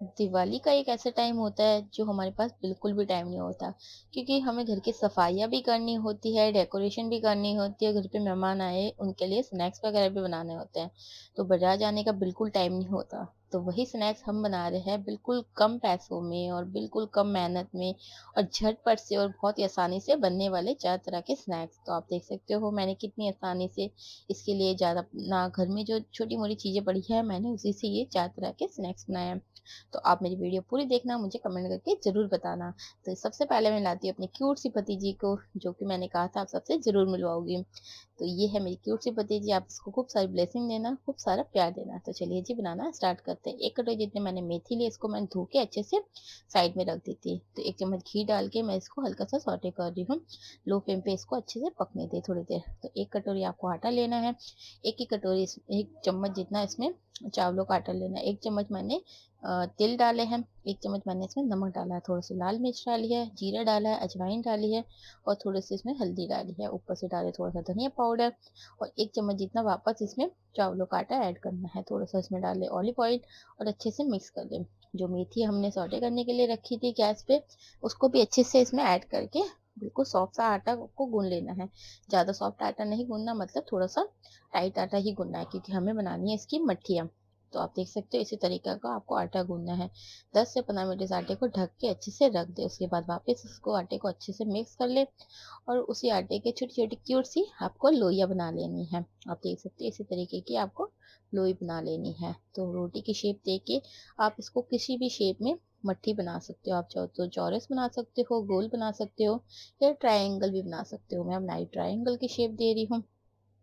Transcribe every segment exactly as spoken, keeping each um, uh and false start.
दिवाली का एक ऐसा टाइम होता है जो हमारे पास बिल्कुल भी टाइम नहीं होता, क्योंकि हमें घर की सफाइयाँ भी करनी होती है, डेकोरेशन भी करनी होती है, घर पे मेहमान आए उनके लिए स्नैक्स वगैरह भी बनाने होते हैं। तो बाजार जाने का बिल्कुल टाइम नहीं होता। तो वही स्नैक्स हम बना रहे हैं बिल्कुल कम पैसों में और बिल्कुल कम मेहनत में और झटपट से और बहुत ही आसानी से बनने वाले चार तरह के स्नैक्स। तो आप देख सकते हो मैंने कितनी आसानी से इसके लिए ज़्यादा ना घर में जो छोटी मोटी चीज़ें पड़ी है मैंने उसी से ये चार तरह के स्नैक्स बनाए हैं। तो आप मेरी वीडियो पूरी देखना, मुझे कमेंट करके ज़रूर बताना। तो सबसे पहले मैं लाती हूँ अपनी क्यूट सी भतीजी को, जो कि मैंने कहा था आप सबसे ज़रूर मिलवाऊँगी। तो ये है मेरी क्यूट सी भतीजी, आप इसको खूब सारी ब्लेसिंग देना, खूब सारा प्यार देना। तो चलिए जी बनाना स्टार्ट करते हैं। एक कटोरी जितने मैंने मेथी ली, इसको मैंने धो के अच्छे से साइड में रख दी थी। तो एक चम्मच घी डाल के मैं इसको हल्का सा सौटे कर रही हूँ। लो फ्लेम पे इसको अच्छे से पकने दें थोड़ी देर। तो एक कटोरी आपको आटा लेना है। एक ही कटोरी इस एक चम्मच जितना इसमें चावलों का आटा लेना है। एक चम्मच मैंने अ, तिल डाले हैं, एक चम्मच मैंने इसमें नमक डाला है, थोड़ी-सी लाल मिर्च डाली है, जीरा डाला है, अजवाइन डाली है और थोड़ी-सी इसमें हल्दी डाली है। ऊपर से डाले थोड़ा-सा धनिया पाउडर और एक चम्मच जितना वापस इसमें चावलों का आटा ऐड करना है। थोड़ा-सा इसमें डाल लें ऑलिव ऑयल और अच्छे से मिक्स कर लें। जो मेथी हमने सौटे करने के लिए रखी थी गैस पे, उसको भी अच्छे से इसमें ऐड करके बिल्कुल सॉफ्ट सा आटा को गूँध लेना है। ज़्यादा सॉफ्ट आटा नहीं गूँधना, मतलब थोड़ा-सा टाइट आटा ही गूँधना है, क्योंकि हमें बनानी है इसकी मट्ठियाँ। तो आप देख सकते हो इसी तरीके का आपको आटा गूँधना है। दस से पंद्रह मिनट इस आटे को ढक के अच्छे से रख दें। उसके बाद वापस इसको आटे को अच्छे से मिक्स कर लें और उसी आटे के छोटी-छोटी क्यूट सी आपको लोइयाँ बना लेनी है। आप देख सकते हैं इसी तरीके की आपको लोई बना लेनी है। तो रोटी की शेप दे के आप इसको किसी भी शेप में मट्ठी बना सकते हो। आप चाहो तो चौरस बना सकते हो, गोल बना सकते हो या ट्रायंगल भी बना सकते हो। मैं अब नाइट ट्रायंगल की शेप दे रही हूँ।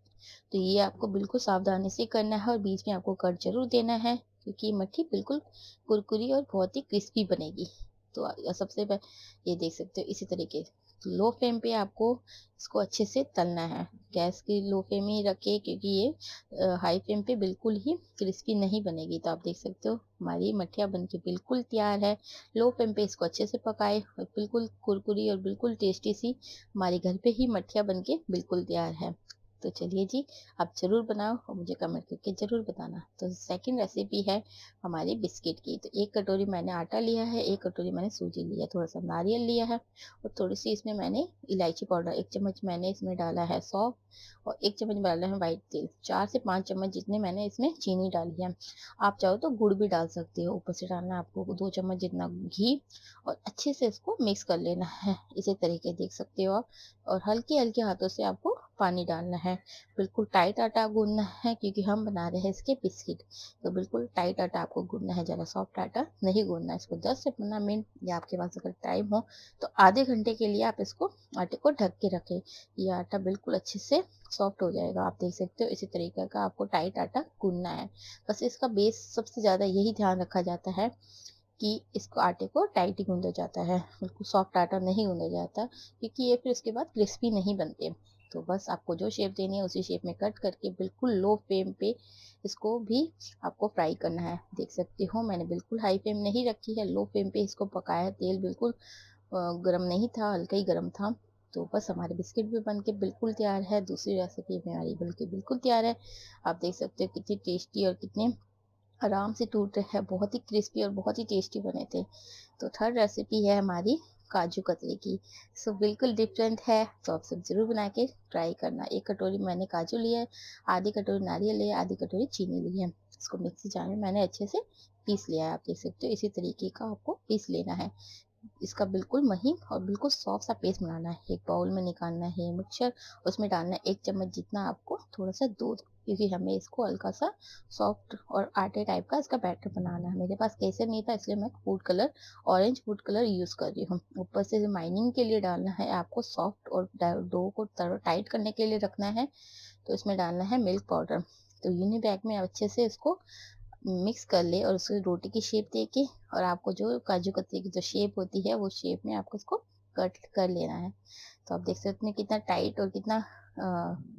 तो ये आपको बिल्कुल सावधानी से करना है और बीच में आपको कट ज़रूर देना है, क्योंकि ये मट्ठी बिल्कुल कुरकुरी और बहुत ही क्रिस्पी बनेगी। तो अ, सबसे पह ये देख सकते हो इसी तरीके लो फ्लेम पे आपको इसको अच्छे से तलना है। गैस की लो फ्लेम में ही रखिए, क्योंकि ये अ, हाई फ्लेम पे बिल्कुल ही क्रिस्पी नहीं बनेगी। तो आप देख सकते हो हमारी मट्ठियाँ बन के बिल्कुल तैयार है। लो फ्लेम पे इसको अच्छे से पकाएँ और बिल्कुल कुरकुरी और बिल्कुल टेस्टी सी हमारे घर पे ही मट्ठियाँ बन के बिल्कुल तैयार है। तो चलिए जी, आप ज़रूर बनाओ और मुझे कमेंट करके ज़रूर बताना। तो सेकंड रेसिपी है हमारी बिस्किट की। तो एक कटोरी मैंने आटा लिया है, एक कटोरी मैंने सूजी लिया है, थोड़ा-सा नारियल लिया है और थोड़ी-सी इसमें मैंने इलायची पाउडर, एक चम्मच मैंने इसमें डाला है सौंफ और एक चम्मच डाला है व्हाइट तिल। चार से पाँच चम्मच जितने मैंने इसमें चीनी डाली है। आप चाहो तो गुड़ भी डाल सकते हो। ऊपर से डालना है आपको दो चम्मच जितना घी और अच्छे से इसको मिक्स कर लेना है। इसी तरीके देख सकते हो आप, और हल्के-हल्के हाथों से आपको पानी डालना है। बिल्कुल टाइट आटा गूँथना है, क्योंकि हम बना रहे हैं इसके बिस्किट। तो बिल्कुल टाइट आटा आपको गूँथना है, ज़्यादा सॉफ्ट आटा नहीं गूँथना है। इसको दस से पंद्रह मिनट या आपके पास अगर टाइम हो तो आधे घंटे के लिए आप इसको आटे को ढक के रखें। ये आटा बिल्कुल अच्छे से सॉफ्ट हो जाएगा। आप देख सकते हो इसी तरीके का आपको टाइट आटा गूँथना है। बस इसका बेस सबसे ज़्यादा यही ध्यान रखा जाता है कि इसको आटे को टाइट ही गूँधा जाता है, बिल्कुल सॉफ्ट आटा नहीं गूँधा जाता, क्योंकि ये फिर उसके बाद क्रिस्पी नहीं बनते। तो बस आपको जो शेप देनी है उसी शेप में कट करके बिल्कुल लो फ्लेम पे इसको भी आपको फ्राई करना है। देख सकते हो मैंने बिल्कुल हाई फ्लेम नहीं रखी है, लो फ्लेम पे इसको पकाया है। तेल बिल्कुल अ, गरम नहीं था, हल्का ही गरम था। तो बस हमारे बिस्किट भी बन के बिल्कुल तैयार है। दूसरी रेसिपी भी हमारी बन के बिल्कुल तैयार है। आप देख सकते हो कितनी टेस्टी और कितने आराम से टूट रहे हैं, बहुत ही क्रिस्पी और बहुत ही टेस्टी बने थे। तो थर्ड रेसिपी है हमारी काजू कतली की। सो बिल्कुल डिफरेंट है, तो आप सब ज़रूर बना के ट्राई करना। एक कटोरी मैंने काजू लिया है, आधी कटोरी नारियल लिया है, आधी कटोरी चीनी ली है। इसको मिक्सी जार में मैंने अच्छे से पीस लिया है। आप देख सकते हो इसी तरीके का आपको पीस लेना है। इसका बिल्कुल महीन और बिल्कुल सॉफ्ट सा पेस्ट बनाना है। एक बाउल में निकालना है मिक्सचर, उसमें डालना है एक चम्मच जितना आपको थोड़ा-सा दूध, क्योंकि हमें इसको हल्का-सा सॉफ्ट और आटे टाइप का इसका बैटर बनाना है। मेरे पास केसर नहीं था, इसलिए मैं food colour, orange food colour use कर रही हूँ। ऊपर से माइनिंग के लिए डालना है आपको सॉफ्ट और ड डो को तर टाइट करने के लिए रखना है, तो इसमें डालना है मिल्क पाउडर। तो यूनी बैग में अच्छे से इसको मिक्स कर ले और उसको रोटी की शेप दे के, और आपको जो काजू कतली की जो शेप होती है वो शेप में आपको इसको कट कर लेना है। तो आप देख सकते हैं कितना टाइट और कितना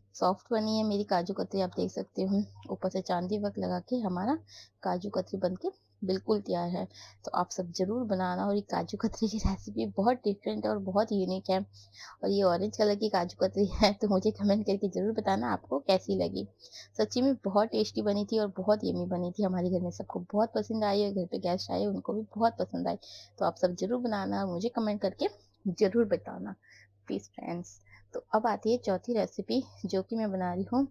सॉफ्ट बनी है मेरी काजू कतरी, आप देख सकते हो। ऊपर से चांदी वर्क लगा के हमारा काजू कतरी बन के बिल्कुल तैयार है। तो आप सब ज़रूर बनाना, और ये काजू कतरी की रेसिपी बहुत डिफरेंट है और बहुत यूनिक है। और ये ऑरेंज कलर की काजू कतरी है, तो मुझे कमेंट करके ज़रूर बताना आपको कैसी लगी। सच्ची में बहुत टेस्टी बनी थी और बहुत यम्मी बनी थी। हमारे घर में सबको बहुत पसंद आई, और घर पे गेस्ट आए उनको भी बहुत पसंद आई। तो आप सब ज़रूर बनाना और मुझे कमेंट करके ज़रूर बताना प्लीज़ फ्रेंड्स। तो अब आती है चौथी रेसिपी, जो कि मैं बना रही हूँ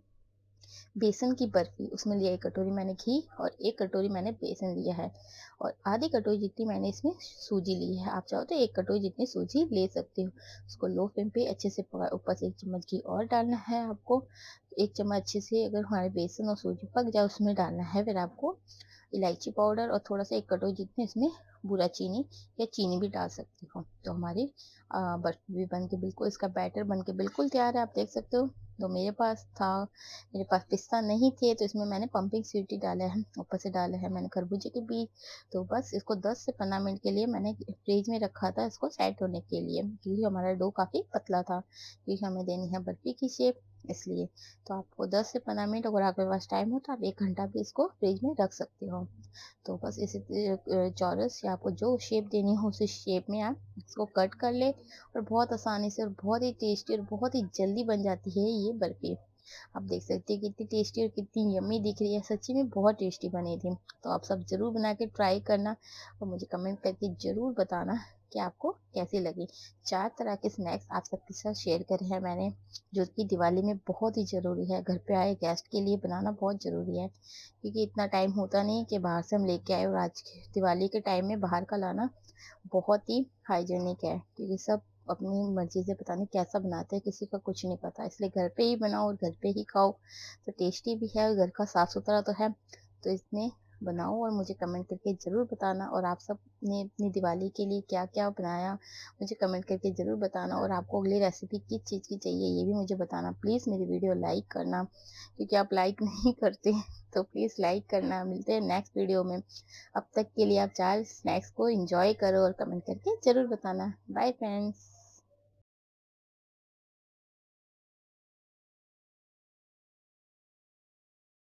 बेसन की बर्फी। उसमें लिया एक कटोरी मैंने घी, और एक कटोरी मैंने बेसन लिया है, और आधी कटोरी जितनी मैंने इसमें सूजी ली है। आप चाहो तो एक कटोरी जितनी सूजी ले सकते हो। उसको लो फ्लेम पे अच्छे से पका, ऊपर से एक चम्मच घी और डालना है आपको। एक चम्मच अच्छे से, अगर हमारे बेसन और सूजी पक जाए, उसमें डालना है फिर आपको इलायची पाउडर, और थोड़ा सा एक कटोरी जितनी इसमें बूरा चीनी, या चीनी भी डाल सकती हो। तो हमारी अ, बर्फी भी बन के बिल्कुल, इसका बैटर बन के बिल्कुल तैयार है, आप देख सकते हो। तो मेरे पास था, मेरे पास पिस्ता नहीं थे, तो इसमें मैंने पंपिंग सीड ही डाला है, ऊपर से डाला है मैंने खरबूजे के बीज। तो बस इसको दस से पंद्रह मिनट के लिए मैंने फ्रिज में रखा था, इसको सेट होने के लिए, क्योंकि हमारा डो काफ़ी पतला था, क्योंकि हमें देनी है बर्फी की शेप, इसलिए। तो आपको दस से पंद्रह मिनट, अगर आपके पास टाइम हो तो आप एक घंटा भी इसको फ्रिज में रख सकते हो। तो बस इसी अ, चौरस, या आपको जो शेप देनी हो उसी शेप में आप इसको कट कर ले, और बहुत आसानी से और बहुत ही टेस्टी और बहुत ही जल्दी बन जाती है ये बर्फी। आप देख सकते हैं कितनी टेस्टी और कितनी यम्मी दिख रही है, सच्ची में बहुत टेस्टी बनी थी। तो आप सब ज़रूर बना के ट्राई करना, और मुझे कमेंट करके ज़रूर बताना कि आपको कैसी लगी। चार तरह के स्नैक्स आप सबके साथ शेयर करे हैं मैंने, जो कि दिवाली में बहुत ही ज़रूरी है, घर पे आए गेस्ट के लिए बनाना बहुत ज़रूरी है, क्योंकि इतना टाइम होता नहीं कि बाहर से हम लेके आए, और आज के दिवाली के टाइम में बाहर का लाना बहुत ही हाइजीनिक है, क्योंकि सब अपनी मर्ज़ी से पता नहीं कैसा बनाते हैं, किसी का कुछ नहीं पता। इसलिए घर पे ही बनाओ और घर पे ही खाओ, तो टेस्टी भी है और घर का साफ-सुथरा तो है। तो इसमें बनाओ और मुझे कमेंट करके ज़रूर बताना, और आप सब ने अपनी दिवाली के लिए क्या-क्या बनाया, मुझे कमेंट करके ज़रूर बताना, और आपको अगली रेसिपी किस चीज़ की चाहिए ये भी मुझे बताना। प्लीज़ मेरी वीडियो लाइक करना, क्योंकि आप लाइक नहीं करते, तो प्लीज़ लाइक करना। मिलते हैं नेक्स्ट वीडियो में। अब तक के लिए आप चार स्नैक्स को एंजॉय करो और कमेंट करके ज़रूर बताना। Bye friends.